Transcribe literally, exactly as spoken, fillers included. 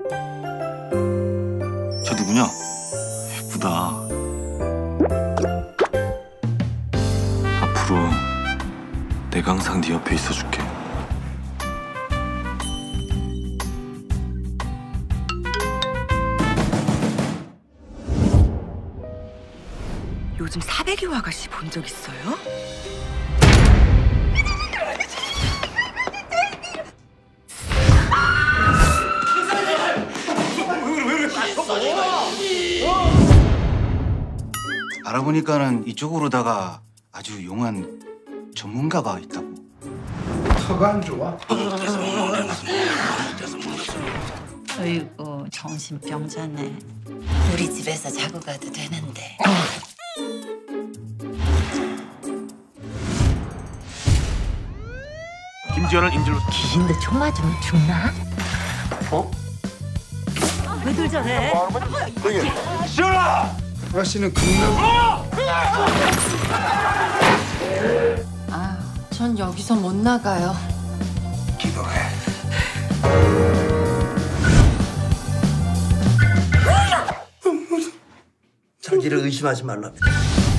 저 누구냐? 예쁘다. 앞으로 내가 항상 네 옆에 있어줄게. 요즘 사백이호 아가씨 본 적 있어요? 알아보니까는 이쪽으로다가 아주 용한 전문가가 있다고. 턱 안 좋아? 어이구 정신병자네. 우리 집에서 자고 가도 되는데. 김지현을 인질로. 귀신도 총 맞으면 죽나? 어? 왜들 저래? 지현아! 아가씨는 강남. 아, 전 여기서 못 나가요. 기도해. 자기를 의심하지 말랍니다.